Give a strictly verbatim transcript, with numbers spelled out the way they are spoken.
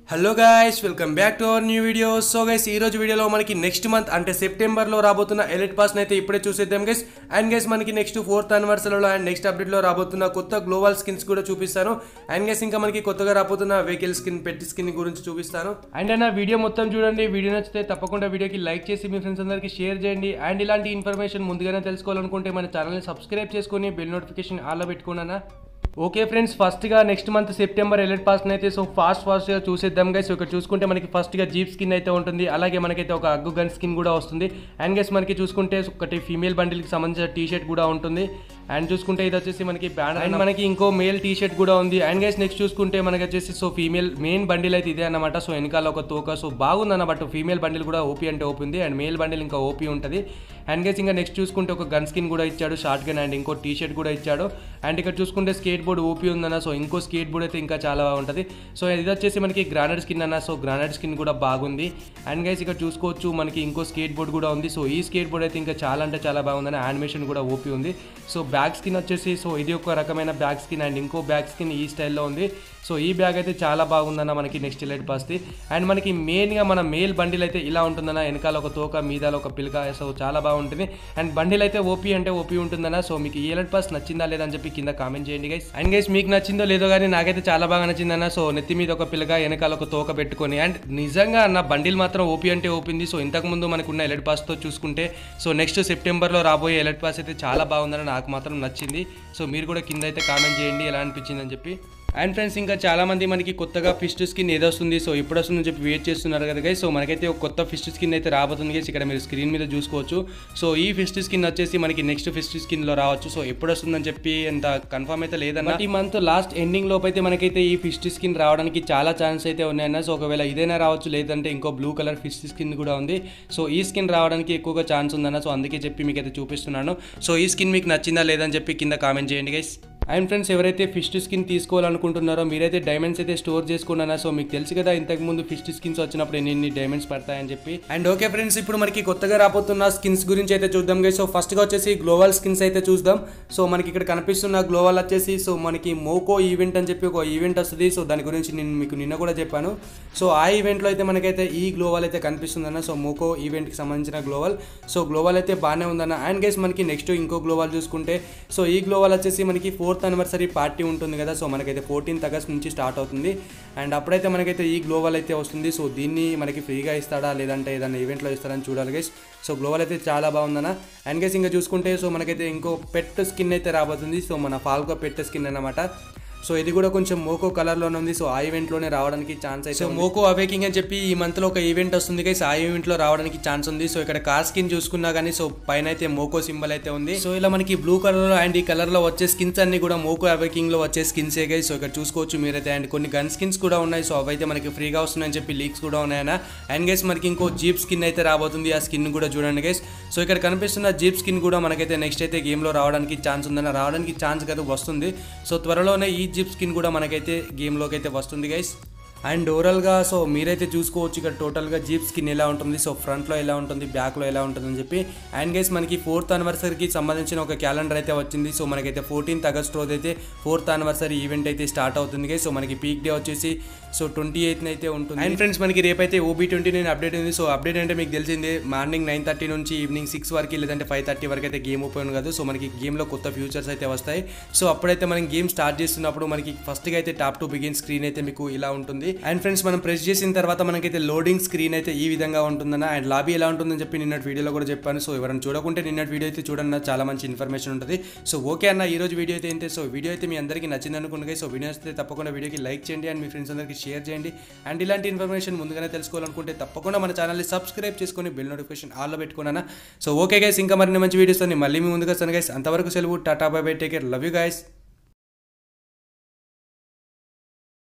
Hello guys welcome back to our new video. So guys ఈ రోజు వీడియోలో మనకి నెక్స్ట్ మంత్ అంటే సెప్టెంబర్ లో రాబోతున్న ఎలైట్ పాస్ అయితే ఇప్పుడే చూసేద్దాం గైస్. అండ్ గైస్ మనకి నెక్స్ట్ ఫోర్త్ యానివర్సరీలో అండ్ నెక్స్ట్ అప్డేట్ లో రాబోతున్న కొత్త గ్లోబల్ స్కిన్స్ కూడా చూపిస్తాను. అండ్ గైస్ ఇంకా మనకి కొత్తగా రాబోతున్న వెహికల్ స్కిన్ పెట్ స్కిన్ గురించి చూపిస్తాను. అండ్ నా వీడియో మొత్తం చూడండి. వీడియో నచ్చితే తప్పకుండా వీడియోకి లైక్ చేసి మీ ఫ్రెండ్స్ అందరికి షేర్ చేయండి. అండ్ ఇలాంటి ఇన్ఫర్మేషన్ ముందుగానే తెలుసుకోవాలనుకుంటే మన ఛానల్ని సబ్స్క్రైబ్ చేసుకొని బెల్ నోటిఫికేషన్ ఆల్లో పెట్టుకున్నానా. ఓకే ఫ్రెండ్స్, ఫస్ట్గా next month September elite pass అయితే సో ఫాస్ట్ ఫాస్ట్గా చూసేద్దాం గైస్. ఇక్కడ చూసుకుంటే మనకి ఫస్ట్గా జీప్ స్కిన్ అయితే ఉంటుంది, అలాగే మనకైతే ఒక అగ్గు గన్ స్కిన్ కూడా వస్తుంది. అండ్ గైస్ మనకి చూసుకుంటే ఒకటి ఫీమేల్ బండిల్కి సంబంధించిన టీ షర్ట్ కూడా ఉంటుంది. అండ్ చూసుకుంటే ఇది వచ్చేసి మనకి బ్యాండ్ అండ్ మనకి ఇంకో మేల్ టీ షర్ట్ కూడా ఉంది. అండ్ గైస్ నెక్స్ట్ చూసుకుంటే మనకి వచ్చేసి సో ఫీమేల్ మెయిన్ బండిల్ అయితే ఇదే అన్నమాట. సో వెనకాల ఒక తోక సో బాగుంది అన్నమాట. ఫీమేల్ బండిల్ కూడా ఓపీ అంటే ఓపీ ఉంది, అండ్ మేల్ బండిల్ ఇంకా ఓపీ ఉంటుంది. అండ్ గైస్ ఇంకా నెక్స్ట్ చూసుకుంటే ఒక గన్ స్కిన్ కూడా ఇచ్చాడు, షార్ట్ గన్, అండ్ ఇంకో టీ షర్ట్ కూడా ఇచ్చాడు. అండ్ ఇక్కడ చూసుకుంటే స్కేట్ బోర్డ్ ఓపీ ఉందన్న. సో ఇంకో స్కేట్ బోర్డ్ అయితే ఇంకా చాలా బాగుంటుంది. సో ఇది వచ్చేసి మనకి గ్రానైట్ స్కిన్ అన్న. సో గ్రానైట్ స్కిన్ కూడా బాగుంది. అండ్ గైస్ ఇక్కడ చూసుకోవచ్చు మనకి ఇంకో స్కేట్ బోర్డ్ కూడా ఉంది. సో ఈ స్కేట్ బోర్డ్ అయితే ఇంకా చాలా అంటే చాలా బాగుందని, యానిమేషన్ కూడా ఓపీ ఉంది. సో బ్యాక్ స్కిన్ వచ్చేసి సో ఇది ఒక రకమైన బ్యాక్ స్కిన్, అండ్ ఇంకో బ్యాక్ స్కిన్ ఈ స్టైల్లో ఉంది. సో ఈ బ్యాగ్ అయితే చాలా బాగుందన్న మనకి నెక్స్ట్ ఎలైట్ పాస్ది. అండ్ మనకి మెయిన్గా మన మేల్ బండిల్ అయితే ఇలా ఉంటుందన్న. వెనకాల ఒక తోక, మీదాలో ఒక పిలక. సో చాలా బాగుంటుంది. అండ్ బండిల్ అయితే ఓపీ అంటే ఓపీ ఉంటుందన్న. సో మీకు ఈ ఎలైట్ పాస్ నచ్చిందా లేదని చెప్పి కింద కామెంట్ చేయండి గైస్. అండ్ గైస్ మీకు నచ్చిందో లేదో కానీ నాకైతే చాలా బాగా నచ్చిందన్న. సో నెత్తి మీద ఒక పిలక, వెనకాల ఒక తోక పెట్టుకొని. అండ్ నిజంగా అన్న బండిల్ మాత్రం ఓపీ అంటే ఓపీంది. సో ఇంతకుముందు మనకున్న ఎలైట్ పాస్తో చూసుకుంటే సో నెక్స్ట్ సెప్టెంబర్లో రాబోయే ఎలైట్ పాస్ అయితే చాలా బాగుందని నాకు మాత్రం నచ్చింది. సో మీరు కూడా కింద అయితే కామెంట్ చేయండి ఎలా అనిపించింది అని చెప్పి. అండ్ ఫ్రెండ్స్ ఇంకా చాలామంది మనకి కొత్తగా ఫిస్ట్ స్కిన్ ఏదో వస్తుంది, సో ఎప్పుడు వస్తుందని చెప్పి వెయిట్ చేస్తున్నారు కదా గైస్. సో మనకైతే ఒక కొత్త ఫిస్ట్ స్కిన్ అయితే రాబోతుంది గైస్. ఇక్కడ మీరు స్క్రీన్ మీద చూసుకోవచ్చు. సో ఈ ఫిస్ట్ స్కిన్ వచ్చేసి మనకి నెక్స్ట్ ఫిస్ట్ స్కిన్లో రావచ్చు. సో ఎప్పుడు వస్తుందని చెప్పి అంత కన్ఫర్మ్ అయితే లేదన్న. ఈ మంత్ లాస్ట్ ఎండింగ్ లోపు అయితే మనకైతే ఈ ఫిస్ట్ స్కిన్ రావడానికి చాలా ఛాన్స్ అయితే ఉన్నాయన్న. సో ఒకవేళ ఇదైనా రావచ్చు, లేదంటే ఇంకో బ్లూ కలర్ ఫిస్ట్ స్కిన్ కూడా ఉంది. సో ఈ స్కిన్ రావడానికి ఎక్కువగా ఛాన్స్ ఉందన్న. సో అందుకే చెప్పి మీకైతే చూపిస్తున్నాను. సో ఈ స్కిన్ మీకు నచ్చిందా లేదని చెప్పి కింద కామెంట్ చేయండి గైస్. అండ్ ఫ్రెండ్స్ ఎవరైతే ఫిస్ట్ స్కిన్ తీసుకోవాలనుకుంటున్నారో మీరైతే డైమండ్స్ అయితే స్టోర్ చేసుకున్నారా. సో మీకు తెలుసు కదా ఇంతకు ముందు ఫిస్ట్ స్కిన్స్ వచ్చినప్పుడు ఎన్ని ఎన్ని డైమండ్స్ పడతాయని చెప్పి. అండ్ ఓకే ఫ్రెండ్స్, ఇప్పుడు మనకి కొత్తగా రాబోతున్న స్కిన్స్ గురించి అయితే చూద్దాం గైస్. సో ఫస్ట్గా వచ్చేసి గ్లోబల్ స్కిన్స్ అయితే చూద్దాం. సో మనకి ఇక్కడ కనిపిస్తున్న గ్లోబల్ వచ్చేసి సో మనకి మోకో ఈవెంట్ అని చెప్పి ఒక ఈవెంట్ వస్తుంది. సో దాని గురించి నేను మీకు నిన్న కూడా చెప్పాను. సో ఆ ఈవెంట్లో అయితే మనకైతే ఈ గ్లోబల్ అయితే కనిపిస్తుందన్న. సో మోకో ఈవెంట్కి సంబంధించిన గ్లోబల్. సో గ్లోబల్ అయితే బాగానే ఉందన్న. అండ్ గైస్ మనకి నెక్స్ట్ ఇంకో గ్లోబల్ చూసుకుంటే సో ఈ గ్లోబల్ వచ్చేసి మనకి ఫోర్త్ యానివర్సరీ పార్టీ ఉంటుంది కదా. సో మనకైతే ఫోర్టీన్త్ ఆగస్ట్ నుంచి స్టార్ట్ అవుతుంది. అండ్ అప్పుడైతే మనకైతే ఈ గ్లోబల్ అయితే వస్తుంది. సో దీన్ని మనకి ఫ్రీగా ఇస్తాడా లేదంటే ఏదైనా ఈవెంట్లో ఇస్తారని చూడాలి గైస్. సో గ్లోబల్ అయితే చాలా బాగుందన్న. అండ్ గైస్ ఇంకా చూసుకుంటే సో మనకైతే ఇంకో పెట్ స్కిన్ అయితే రాబోతుంది. సో మన ఫాల్కో పెట్ స్కిన్ అన్నమాట. సో ఇది కూడా కొంచెం మోకో కలర్లోనే ఉంది. సో ఆ ఈవెంట్లోనే రావడానికి ఛాన్స్ అయితే. సో మోకో అవేకింగ్ అని చెప్పి ఈ మంత్లో ఒక ఈవెంట్ వస్తుంది గైస్. ఆ ఈవెంట్లో రావడానికి ఛాన్స్ ఉంది. సో ఇక్కడ కార్ స్కిన్ చూసుకున్నా కానీ సో పైన అయితే మోకో సింబల్ అయితే ఉంది. సో ఇలా మనకి బ్లూ కలర్ అండ్ ఈ కలర్లో వచ్చే స్కిన్స్ అన్ని కూడా మోకో అవేకింగ్లో వచ్చే స్కిన్సే గైస్. సో ఇక్కడ చూసుకోవచ్చు మీరైతే. అండ్ కొన్ని గన్ స్కిన్స్ కూడా ఉన్నాయి. సో అవైతే మనకి ఫ్రీగా వస్తున్నాయని చెప్పి లీక్స్ కూడా ఉన్నాయన్న. అండ్ గైస్ మనకి ఇంకో జీప్ స్కిన్ అయితే రాబోతుంది. ఆ స్కిన్ కూడా చూడండి గైస్. సో ఇక్కడ కనిపిస్తున్న జీప్ స్కిన్ కూడా మనకైతే నెక్స్ట్ అయితే గేమ్లో రావడానికి ఛాన్స్ ఉందన్న. రావడానికి ఛాన్స్ కదా వస్తుంది. సో త్వరలోనే ఈ జీప్ స్కిన్ కూడా మనకైతే గేమ్లోకి అయితే వస్తుంది గైస్. అండ్ ఓవరాల్గా సో మీరైతే చూసుకోవచ్చు ఇక్కడ టోటల్గా జీప్ స్కిన్ ఎలా ఉంటుంది, సో ఫ్రంట్లో ఎలా ఉంటుంది, బ్యాక్లో ఎలా ఉంటుంది అని చెప్పి. అండ్ గైస్ మనకి ఫోర్త్ యానివర్సరీకి సంబంధించిన ఒక క్యాలెండర్ అయితే వచ్చింది. సో మనకైతే ఫోర్టీన్త్ ఆగస్ట్ రోజు అయితే ఫోర్త్ యానివర్సరీ ఈవెంట్ అయితే స్టార్ట్ అవుతుంది గైస్. సో మనకి పీక్ డే వచ్చేసి సో ట్వంటీ ఎయిత్ అయితే ఉంటుంది. అండ్ ఫ్రెండ్స్ మనకి రేపైతే ఓబీ ట్వంటీ నైన్ అప్డేట్ ఉంది. సో అప్డేట్ అంటే మీకు తెలిసిందే, మార్నింగ్ నైన్ థర్టీ నుంచి ఈవినింగ్ సిక్స్ వరకు లేదంటే ఫైవ్ థర్టీ వరకు అయితే గేమ్ ఓపెన్ కాదు. సో మనకి గేమ్లో కొత్త ఫ్యూచర్స్ అయితే వస్తాయి. సో అప్పుడైతే మనం గేమ్ స్టార్ట్ చేస్తున్నప్పుడు మనకి ఫస్ట్గా అయితే టాప్ టు బిగిన్ స్క్రీన్ అయితే మీకు ఇలా ఉంటుంది. అండ్ ఫ్రెండ్స్ మనం ప్రెస్ చేసిన తర్వాత మనకైతే లోడింగ్ స్క్రీన్ అయితే ఈ విధంగా ఉంటుందన్న. అండ్ లాబీ ఎలా ఉంటుందని చెప్పి నిన్నటి వీడియోలో కూడా చెప్పాను. సో ఎవరైనా చూడకుంటే నిన్నటి వీడియో అయితే చూడన్న, చాలా మంచి ఇన్ఫర్మేషన్ ఉంటుంది. సో ఓకే అన్న, ఈ రోజు వీడియో అయితే ఏంటి. సో వీడియో అయితే మీ అందరికీ నచ్చింది అనుకుంటున్నాయి. సో వీడియో అయితే తప్పకుండా వీడియోకి లైక్ చేయండి అండ్ మీ ఫ్రెండ్స్ అందరికీ షేర్ చేయండి. అండ్ ఇలాంటి ఇన్ఫర్మేషన్ ముందుగానే తెలుసుకోవాలనుకుంటే తప్పకుండా మన ఛానల్ని సబ్స్క్రైబ్ చేసుకొని బెల్ నోటిఫికేషన్ ఆల్లో పెట్టుకున్నాను. సో ఓకే గైస్, ఇంకా మరిన్ని మంచి వీడియోస్ మళ్ళీ మీ ముందుకు వస్తాను గైస్. అంతవరకు సెలవు, tata bye bye, take care, love you guys.